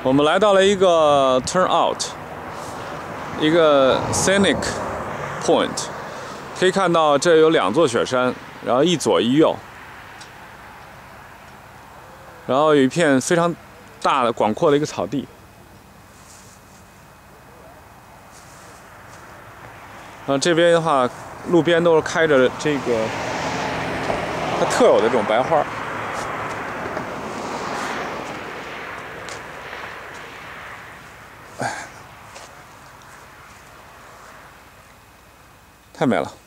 我们来到了一个 turnout， 一个 scenic point， 可以看到这有2座雪山，然后一左一右，然后有一片非常大的广阔的一个草地。然后这边的话，路边都是开着这个它特有的这种白花。太美了。